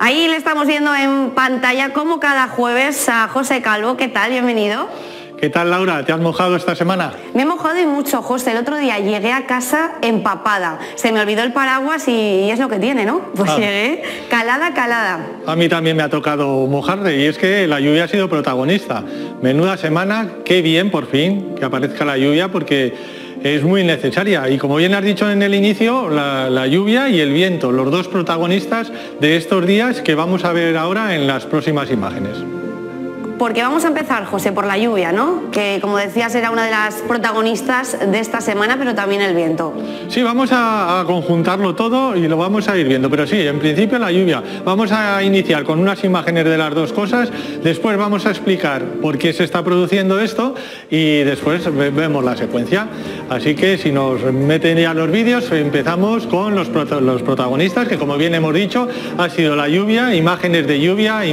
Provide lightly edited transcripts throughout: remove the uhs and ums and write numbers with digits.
Ahí le estamos viendo en pantalla como cada jueves a José Calvo. ¿Qué tal? Bienvenido. ¿Qué tal, Laura? ¿Te has mojado esta semana? Me he mojado y mucho, José. El otro día llegué a casa empapada. Se me olvidó el paraguas y es lo que tiene, ¿no? Pues llegué calada, calada. A mí también me ha tocado mojarme y es que la lluvia ha sido protagonista. Menuda semana, qué bien por fin que aparezca la lluvia porque es muy necesaria. Y como bien has dicho en el inicio, la lluvia y el viento, los dos protagonistas de estos días que vamos a ver ahora en las próximas imágenes. Porque vamos a empezar, José, por la lluvia, ¿no? Que, como decías, era una de las protagonistas de esta semana, pero también el viento. Sí, vamos a conjuntarlo todo y lo vamos a ir viendo, pero sí, en principio la lluvia. Vamos a iniciar con unas imágenes de las dos cosas, después vamos a explicar por qué se está produciendo esto y después vemos la secuencia. Así que si nos meten ya los vídeos, empezamos con los protagonistas, que como bien hemos dicho, ha sido la lluvia, imágenes de lluvia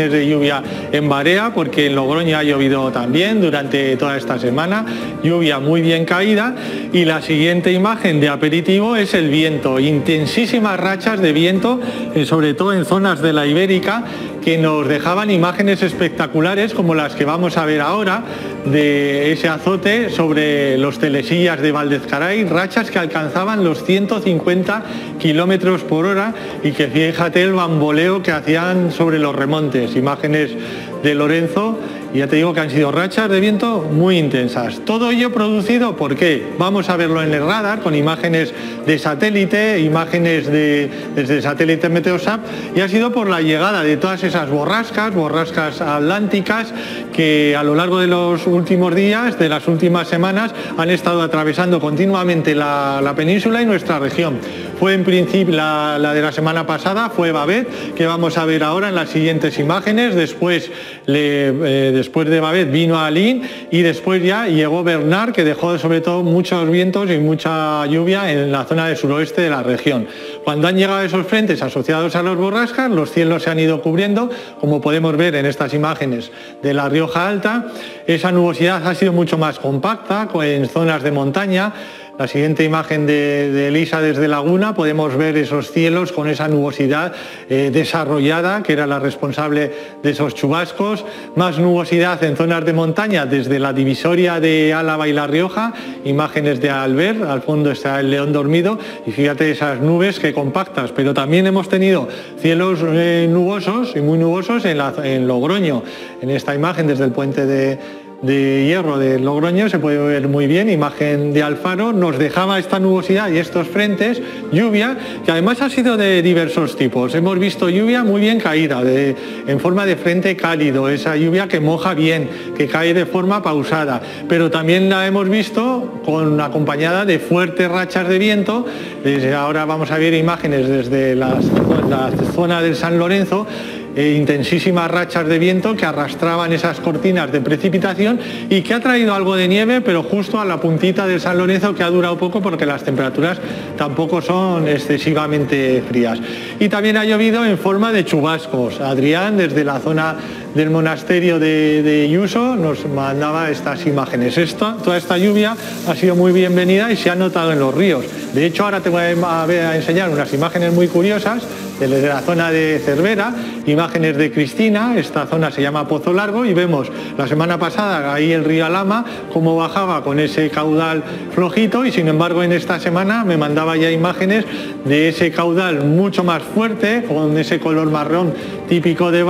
en Barea, porque en Logroño ha llovido también durante toda esta semana, lluvia muy bien caída, y la siguiente imagen de aperitivo es el viento, intensísimas rachas de viento, sobre todo en zonas de la Ibérica, que nos dejaban imágenes espectaculares como las que vamos a ver ahora, de ese azote sobre los telesillas de Valdezcaray, rachas que alcanzaban los 150 kilómetros por hora y que fíjate el bamboleo que hacían sobre los remontes, imágenes de Lorenzo, y ya te digo que han sido rachas de viento muy intensas. Todo ello producido, ¿por qué? Vamos a verlo en el radar con imágenes de satélite, imágenes desde satélite Meteosat, y ha sido por la llegada de todas esas borrascas atlánticas que a lo largo de los últimos días, de las últimas semanas, han estado atravesando continuamente la península y nuestra región. Fue en principio la de la semana pasada, fue Babet, que vamos a ver ahora en las siguientes imágenes. Después de Babet vino Aline y después ya llegó Bernard, que dejó sobre todo muchos vientos y mucha lluvia en la zona del suroeste de la región. Cuando han llegado esos frentes asociados a las borrascas, los cielos se han ido cubriendo, como podemos ver en estas imágenes de la Rioja Alta. Esa nubosidad ha sido mucho más compacta en zonas de montaña. La siguiente imagen de Elisa desde Laguna, podemos ver esos cielos con esa nubosidad desarrollada, que era la responsable de esos chubascos. Más nubosidad en zonas de montaña, desde la divisoria de Álava y La Rioja, imágenes de Albert, al fondo está el león dormido, y fíjate esas nubes que compactas. Pero también hemos tenido cielos nubosos y muy nubosos en Logroño. En esta imagen desde el puente de Hierro de Logroño se puede ver muy bien, imagen de Alfaro, nos dejaba esta nubosidad y estos frentes, lluvia, que además ha sido de diversos tipos. Hemos visto lluvia muy bien caída, en forma de frente cálido, esa lluvia que moja bien, que cae de forma pausada, pero también la hemos visto acompañada de fuertes rachas de viento. Ahora vamos a ver imágenes desde la zona del San Lorenzo, intensísimas rachas de viento que arrastraban esas cortinas de precipitación y que ha traído algo de nieve, pero justo a la puntita del San Lorenzo, que ha durado poco porque las temperaturas tampoco son excesivamente frías. Y también ha llovido en forma de chubascos. Adrián, desde la zona del monasterio de Yuso, nos mandaba estas imágenes. Toda esta lluvia ha sido muy bienvenida y se ha notado en los ríos. De hecho, ahora te voy a enseñar unas imágenes muy curiosas desde la zona de Cervera, imágenes de Cristina. Esta zona se llama Pozo Largo y vemos la semana pasada ahí el río Alhama cómo bajaba con ese caudal flojito, y sin embargo en esta semana me mandaba ya imágenes de ese caudal mucho más fuerte, con ese color marrón típico de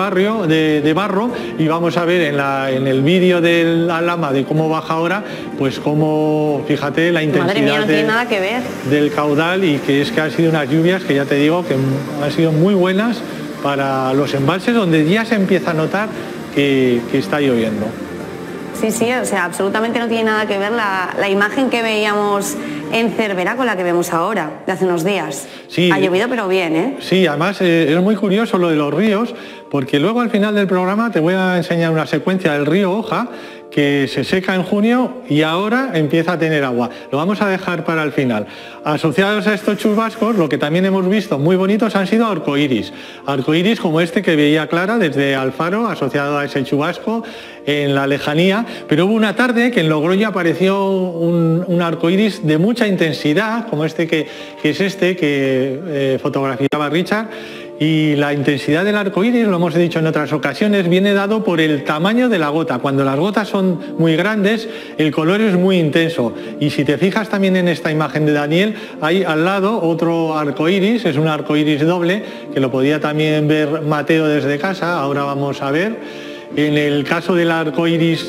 barro, y vamos a ver en el vídeo del Alhama de cómo baja ahora, pues cómo, fíjate la intensidad. Madre mía, no tiene nada que ver. Del caudal, y que es que han sido unas lluvias que ya te digo que han sido muy buenas para los embalses, donde ya se empieza a notar que está lloviendo. Sí, o sea, absolutamente no tiene nada que ver la imagen que veíamos en Cervera con la que vemos ahora, de hace unos días. Sí, ha llovido, pero bien, ¿eh? Sí, además es muy curioso lo de los ríos, porque luego al final del programa te voy a enseñar una secuencia del río Oja, que se seca en junio y ahora empieza a tener agua. Lo vamos a dejar para el final. Asociados a estos chubascos, lo que también hemos visto muy bonitos han sido arcoíris. Arcoíris como este que veía Clara desde Alfaro, asociado a ese chubasco en la lejanía. Pero hubo una tarde que en Logroño apareció un arcoíris de mucha intensidad, como este que fotografiaba Richard, Y la intensidad del arco iris, lo hemos dicho en otras ocasiones, viene dado por el tamaño de la gota. Cuando las gotas son muy grandes, el color es muy intenso. Y si te fijas también en esta imagen de Daniel, hay al lado otro arco iris, es un arco iris doble, que lo podía también ver Mateo desde casa, ahora vamos a ver. En el caso del arco iris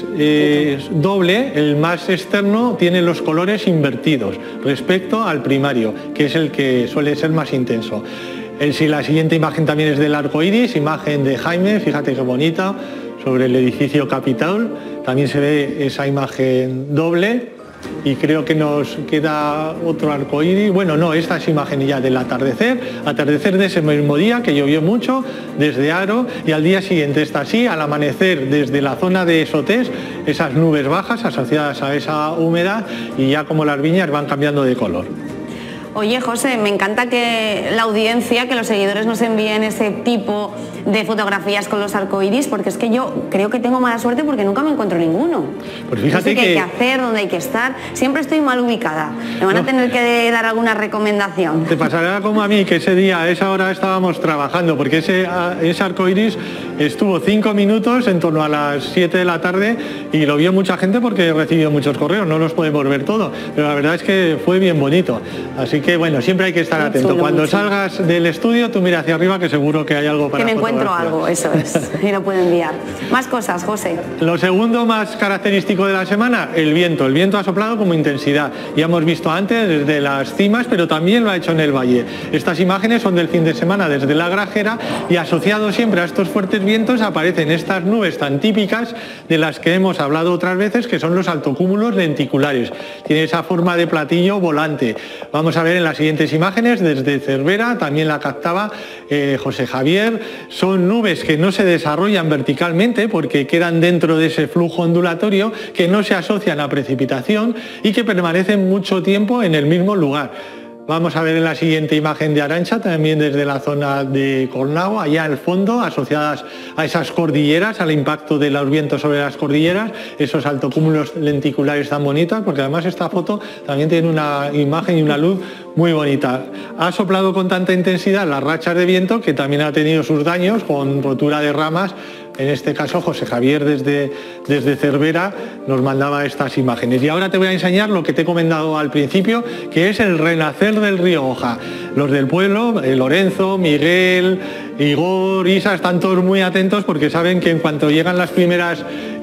doble, el más externo tiene los colores invertidos respecto al primario, que es el que suele ser más intenso. Si la siguiente imagen también es del arco iris, imagen de Jaime, fíjate qué bonita, sobre el edificio Capitol, también se ve esa imagen doble y creo que nos queda otro arco iris. Bueno, no, esta es imagen ya del atardecer de ese mismo día que llovió mucho desde Aro, y al día siguiente está así, al amanecer desde la zona de Sotés, esas nubes bajas asociadas a esa humedad, y ya como las viñas van cambiando de color. Oye, José, me encanta que la audiencia, que los seguidores nos envíen ese tipo de fotografías con los arcoíris, porque es que yo creo que tengo mala suerte porque nunca me encuentro ninguno. Pues fíjate no sé qué hay que hacer, dónde hay que estar. Siempre estoy mal ubicada. Me van a tener que dar alguna recomendación. Te pasará como a mí, que ese día, a esa hora estábamos trabajando, porque ese arcoíris estuvo 5 minutos en torno a las 7 de la tarde y lo vio mucha gente porque recibió muchos correos, no los podemos ver todo, pero la verdad es que fue bien bonito. Así que bueno, siempre hay que estar atento. Cuando salgas del estudio, tú mira hacia arriba, que seguro que hay algo para que me encuentro algo, eso es, y lo puedo enviar. Más cosas, José. Lo segundo más característico de la semana, el viento. El viento ha soplado como intensidad. Ya hemos visto antes desde las cimas, pero también lo ha hecho en el valle. Estas imágenes son del fin de semana desde la Grajera, y asociado siempre a estos fuertes vientos aparecen estas nubes tan típicas de las que hemos hablado otras veces, que son los altocúmulos lenticulares. Tiene esa forma de platillo volante. Vamos a ver en las siguientes imágenes desde Cervera, también la captaba José Javier. Son nubes que no se desarrollan verticalmente porque quedan dentro de ese flujo ondulatorio, que no se asocian a precipitación y que permanecen mucho tiempo en el mismo lugar. Vamos a ver en la siguiente imagen de Arantxa, también desde la zona de Cornao, allá al fondo, asociadas a esas cordilleras, al impacto de los vientos sobre las cordilleras, esos altocúmulos lenticulares tan bonitas, porque además esta foto también tiene una imagen y una luz muy bonita. Ha soplado con tanta intensidad las rachas de viento que también ha tenido sus daños con rotura de ramas. En este caso José Javier desde Cervera nos mandaba estas imágenes. Y ahora te voy a enseñar lo que te he comentado al principio, que es el renacer del río Oja. Los del pueblo, Lorenzo, Miguel, Igor, Isa, están todos muy atentos porque saben que en cuanto llegan las primeras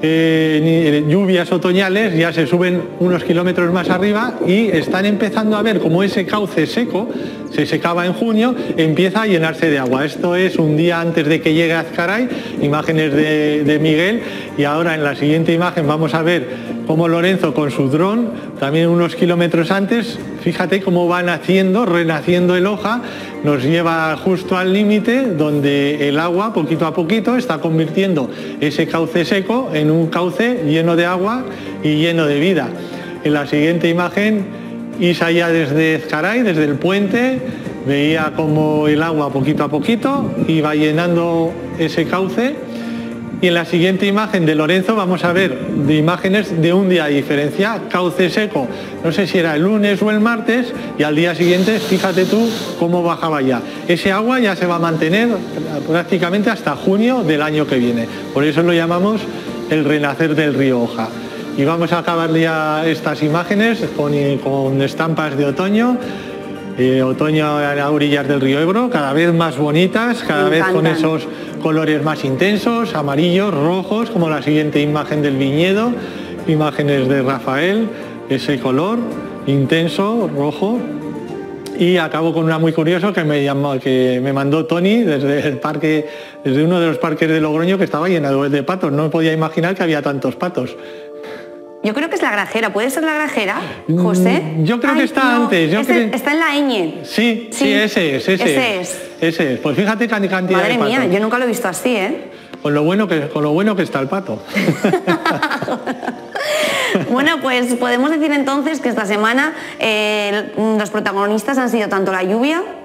lluvias otoñales ya se suben unos kilómetros más arriba y están empezando a ver cómo ese cauce seco, se secaba en junio, empieza a llenarse de agua. Esto es un día antes de que llegue Azcaray, imágenes de Miguel, y ahora en la siguiente imagen vamos a ver cómo Lorenzo con su dron, también unos kilómetros antes, fíjate cómo va naciendo, renaciendo el Oja, nos lleva justo al límite donde el agua poquito a poquito está convirtiendo ese cauce seco en un cauce lleno de agua y lleno de vida. En la siguiente imagen, Isa ya desde Ezcaray, desde el puente, veía como el agua poquito a poquito iba llenando ese cauce. Y en la siguiente imagen de Lorenzo vamos a ver de imágenes de un día de diferencia, cauce seco, no sé si era el lunes o el martes, y al día siguiente fíjate tú cómo bajaba ya. Ese agua ya se va a mantener prácticamente hasta junio del año que viene. Por eso lo llamamos el renacer del río Oja. Y vamos a acabar ya estas imágenes con estampas de otoño. Otoño a las orillas del río Ebro, cada vez más bonitas, cada vez con esos colores más intensos, amarillos, rojos, como la siguiente imagen del viñedo, imágenes de Rafael, ese color intenso, rojo. Y acabo con una muy curiosa que me mandó Tony desde el parque, desde uno de los parques de Logroño, que estaba lleno de patos. No me podía imaginar que había tantos patos. Yo creo que es la Grajera. ¿Puede ser la Grajera, José? Yo creo que está antes. Está en la Eñe. Sí, ese es. Pues fíjate cantidad de patos. Madre mía, yo nunca lo he visto así, ¿eh? Con lo bueno que está el pato. Bueno, pues podemos decir entonces que esta semana los protagonistas han sido tanto la lluvia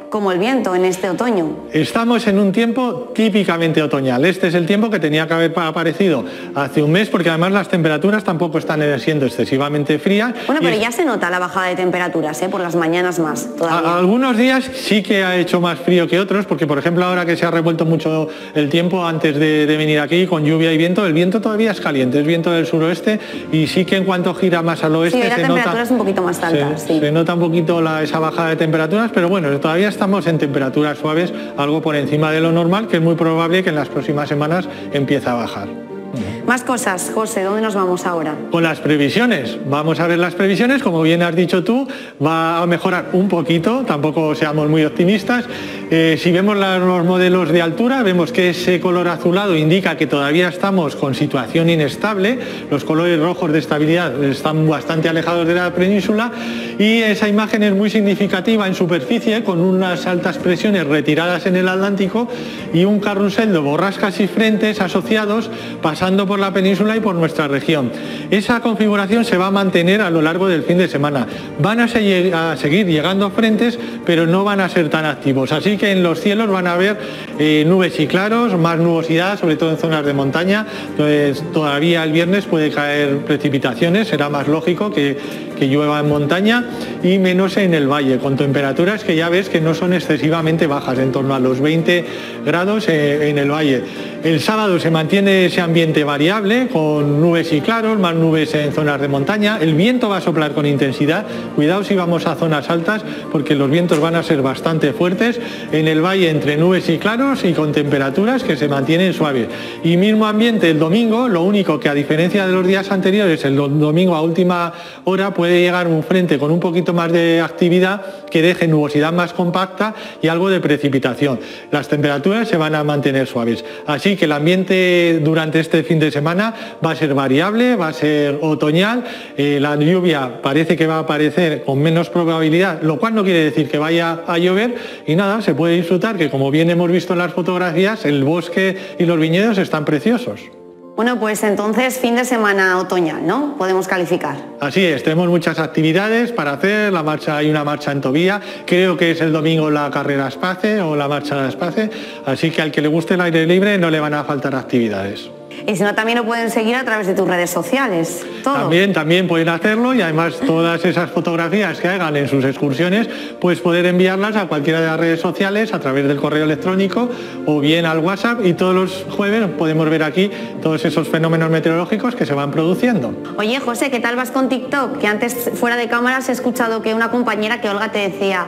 como el viento en este otoño. Estamos en un tiempo típicamente otoñal. Este es el tiempo que tenía que haber aparecido hace un mes, porque además las temperaturas tampoco están siendo excesivamente frías. Bueno, pero ya se nota la bajada de temperaturas, por las mañanas más todavía. Algunos días sí que ha hecho más frío que otros, porque por ejemplo ahora que se ha revuelto mucho el tiempo antes de venir aquí con lluvia y viento, el viento todavía es caliente, es viento del suroeste, y sí que en cuanto gira más al oeste la temperatura es un poquito más alta. Se nota un poquito esa bajada de temperaturas, pero bueno, todavía estamos en temperaturas suaves, algo por encima de lo normal, que es muy probable que en las próximas semanas empiece a bajar. Más cosas, José, ¿dónde nos vamos ahora? Con las previsiones. Vamos a ver las previsiones, como bien has dicho tú, va a mejorar un poquito, tampoco seamos muy optimistas. Si vemos los modelos de altura, vemos que ese color azulado indica que todavía estamos con situación inestable, los colores rojos de estabilidad están bastante alejados de la península, y esa imagen es muy significativa en superficie, con unas altas presiones retiradas en el Atlántico y un carrusel de borrascas y frentes asociados pasando por la península y por nuestra región. Esa configuración se va a mantener a lo largo del fin de semana. Van a seguir llegando frentes, pero no van a ser tan activos. Así que en los cielos van a haber nubes y claros, más nubosidad, sobre todo en zonas de montaña. Entonces, todavía el viernes puede caer precipitaciones, será más lógico que llueva en montaña, y menos en el valle, con temperaturas que ya ves que no son excesivamente bajas, en torno a los 20 grados en el valle. El sábado se mantiene ese ambiente variable, con nubes y claros, más nubes en zonas de montaña. El viento va a soplar con intensidad, cuidado si vamos a zonas altas, porque los vientos van a ser bastante fuertes. En el valle entre nubes y claros y con temperaturas que se mantienen suaves. Y mismo ambiente el domingo, lo único que a diferencia de los días anteriores, el domingo a última hora puede llegar un frente con un poquito más de actividad que deje nubosidad más compacta y algo de precipitación. Las temperaturas se van a mantener suaves. Así que el ambiente durante este fin de semana va a ser variable, va a ser otoñal. La lluvia parece que va a aparecer con menos probabilidad, lo cual no quiere decir que vaya a llover, y nada, se puede disfrutar, que como bien hemos visto en las fotografías, el bosque y los viñedos están preciosos. Bueno, pues entonces fin de semana otoñal, ¿no? Podemos calificar. Así es, tenemos muchas actividades para hacer. Hay una marcha en Tobía, creo que es el domingo la carrera Espace o la marcha de Espace, así que al que le guste el aire libre no le van a faltar actividades. Y si no, también lo pueden seguir a través de tus redes sociales. ¿Todo? También pueden hacerlo, y además todas esas fotografías que hagan en sus excursiones, pues poder enviarlas a cualquiera de las redes sociales a través del correo electrónico o bien al WhatsApp, y todos los jueves podemos ver aquí todos esos fenómenos meteorológicos que se van produciendo. Oye, José, ¿qué tal vas con TikTok? Que antes, fuera de cámaras, he escuchado que una compañera, que Olga, te decía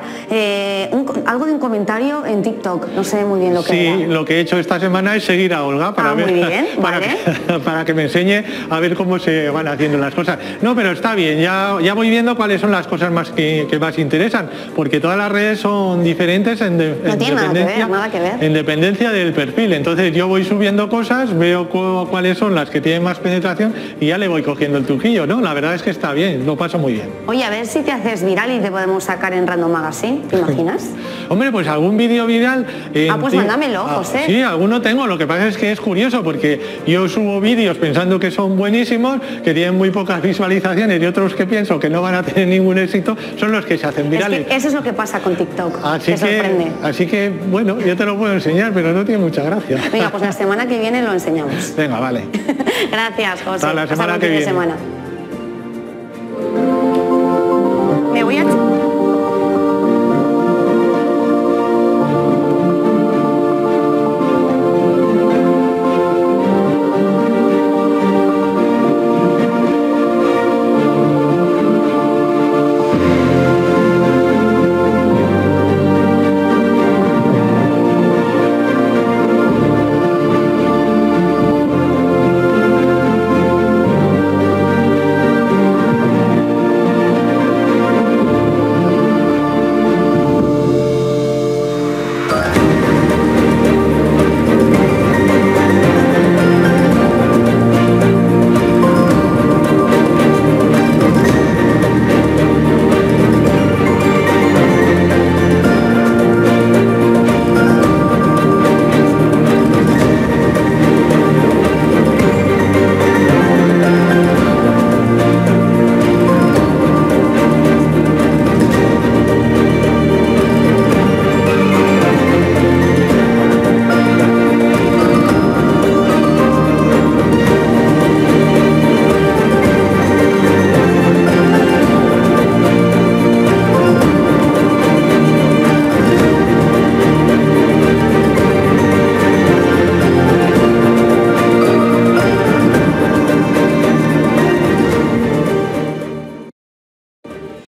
algo de un comentario en TikTok. No sé muy bien lo que era. Sí, lo que he hecho esta semana es seguir a Olga para ver, muy bien, vale. para que me enseñe a ver cómo se van haciendo las cosas. No, pero está bien, ya voy viendo cuáles son las cosas más que más interesan, porque todas las redes son diferentes en dependencia del perfil. Entonces yo voy subiendo cosas, veo cuáles son las que tienen más penetración y ya le voy cogiendo el truquillo, ¿no? La verdad es que está bien, lo paso muy bien. Oye, a ver si te haces viral y te podemos sacar en Random Magazine, ¿te imaginas? Hombre, pues algún vídeo viral... pues mándamelo, José. Sí, alguno tengo, lo que pasa es que es curioso, porque yo subo vídeos pensando que son buenísimos, que tienen muy pocas visualizaciones, y otros que pienso que no van a tener ningún éxito son los que se hacen virales. Es que eso es lo que pasa con TikTok, te sorprende. Así que, bueno, yo te lo puedo enseñar, pero no tiene mucha gracia. Venga, pues la semana que viene lo enseñamos. Venga, vale. Gracias, José. Hasta la semana que viene. Me voy a...